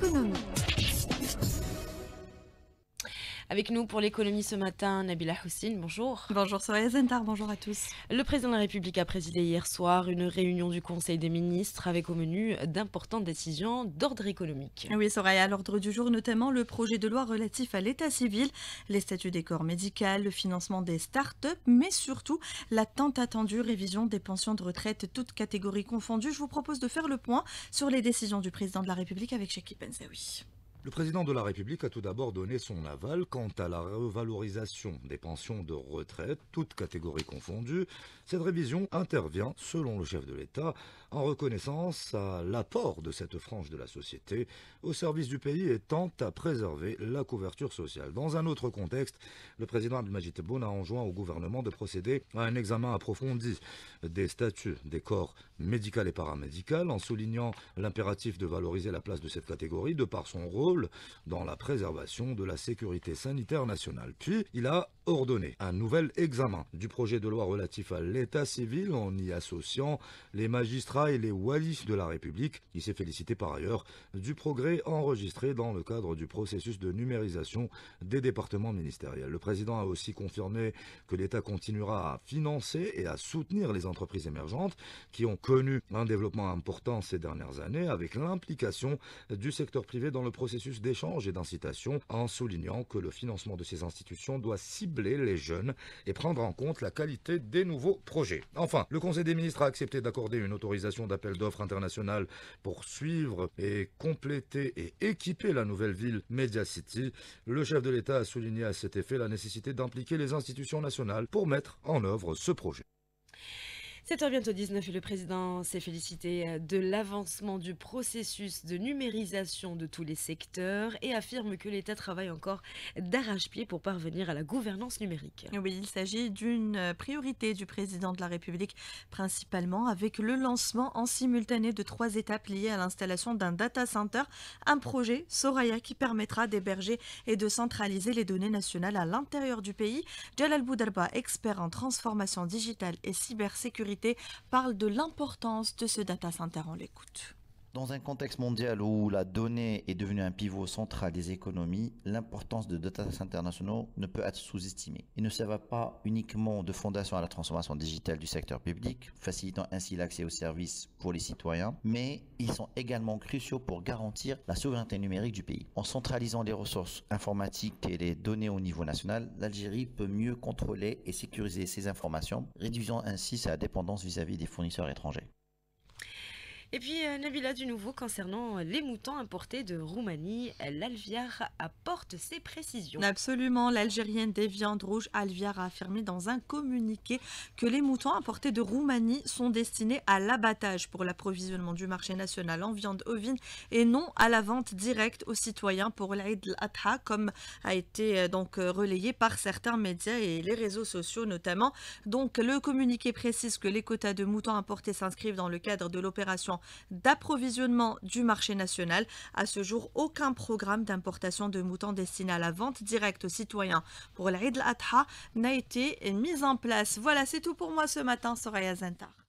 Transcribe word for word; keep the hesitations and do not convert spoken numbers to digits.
l'économie. Avec nous pour l'économie ce matin, Nabila Houssine, bonjour. Bonjour Soraya Zentar, bonjour à tous. Le président de la République a présidé hier soir une réunion du Conseil des ministres avec au menu d'importantes décisions d'ordre économique. Oui Soraya, à l'ordre du jour notamment le projet de loi relatif à l'état civil, les statuts des corps médicaux, le financement des start-up, mais surtout la tant attendue révision des pensions de retraite, toutes catégories confondues. Je vous propose de faire le point sur les décisions du président de la République avec Chekib Benzaoui. Le président de la République a tout d'abord donné son aval quant à la revalorisation des pensions de retraite, toutes catégories confondues. Cette révision intervient, selon le chef de l'État, en reconnaissance à l'apport de cette frange de la société au service du pays et tend à préserver la couverture sociale. Dans un autre contexte, le président Abdelmadjid Tebboune a enjoint au gouvernement de procéder à un examen approfondi des statuts des corps médical et paramédical, en soulignant l'impératif de valoriser la place de cette catégorie de par son rôle dans la préservation de la sécurité sanitaire nationale. Puis, il a ordonné un nouvel examen du projet de loi relatif à l'état civil en y associant les magistrats et les walis de la République. Il s'est félicité par ailleurs du progrès enregistré dans le cadre du processus de numérisation des départements ministériels. Le président a aussi confirmé que l'État continuera à financer et à soutenir les entreprises émergentes qui ont connu un développement important ces dernières années avec l'implication du secteur privé dans le processus d'échange et d'incitation, en soulignant que le financement de ces institutions doit cibler les jeunes et prendre en compte la qualité des nouveaux projets. Enfin, le Conseil des ministres a accepté d'accorder une autorisation d'appel d'offres internationale pour suivre et compléter et équiper la nouvelle ville Media City. Le chef de l'État a souligné à cet effet la nécessité d'impliquer les institutions nationales pour mettre en œuvre ce projet. sept heures bientôt dix-neuf et le président s'est félicité de l'avancement du processus de numérisation de tous les secteurs et affirme que l'État travaille encore d'arrache-pied pour parvenir à la gouvernance numérique. Oui, il s'agit d'une priorité du président de la République, principalement avec le lancement en simultané de trois étapes liées à l'installation d'un data center, un projet Soraya qui permettra d'héberger et de centraliser les données nationales à l'intérieur du pays. Jalal Boudarba, expert en transformation digitale et cybersécurité, parle de l'importance de ce data center. On l'écoute. Dans un contexte mondial où la donnée est devenue un pivot central des économies, l'importance de data centers nationaux ne peut être sous-estimée. Ils ne servent pas uniquement de fondation à la transformation digitale du secteur public, facilitant ainsi l'accès aux services pour les citoyens, mais ils sont également cruciaux pour garantir la souveraineté numérique du pays. En centralisant les ressources informatiques et les données au niveau national, l'Algérie peut mieux contrôler et sécuriser ses informations, réduisant ainsi sa dépendance vis-à-vis des fournisseurs étrangers. Et puis euh, Nabila, du nouveau concernant les moutons importés de Roumanie, l'Alviar apporte ses précisions. Absolument, l'Algérienne des viandes rouges Alviar a affirmé dans un communiqué que les moutons importés de Roumanie sont destinés à l'abattage pour l'approvisionnement du marché national en viande ovine et non à la vente directe aux citoyens pour l'Aïd al-Adha, comme a été donc relayé par certains médias et les réseaux sociaux notamment. Donc le communiqué précise que les quotas de moutons importés s'inscrivent dans le cadre de l'opération d'approvisionnement du marché national. À ce jour, aucun programme d'importation de moutons destiné à la vente directe aux citoyens pour l'Aïd al-Adha n'a été mis en place. Voilà, c'est tout pour moi ce matin, Soraya Zentar.